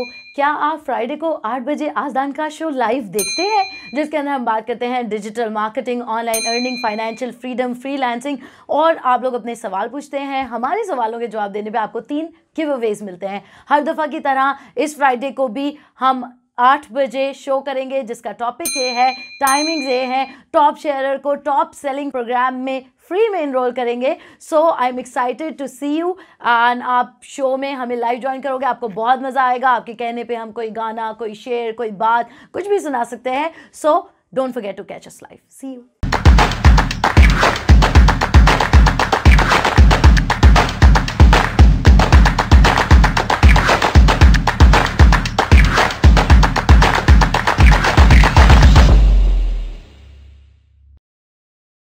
क्या आप फ्राइडे को 8 बजे आज़ान का शो लाइव देखते हैं, जिसके अंदर हम बात करते हैं digital marketing, online earning, financial freedom, freelancing, और आप लोग अपने सवाल पूछते हैं। हमारे सवालों के जवाब देने पे आपको 3 गिव अवेज मिलते हैं। हर दफ़ा की तरह इस फ्राइडे को भी हम 8 बजे शो करेंगे, जिसका टॉपिक ये है, टाइमिंग्स ये है, टॉप शेयरर को टॉप सेलिंग प्रोग्राम में फ्री में इनरोल करेंगे। So I am excited to see you and आप शो में हमें लाइव ज्वाइन करोगे, आपको बहुत मज़ा आएगा। आपके कहने पे हम कोई गाना, कोई शेर, कोई बात, कुछ भी सुना सकते हैं। So don't forget to catch us live. See you.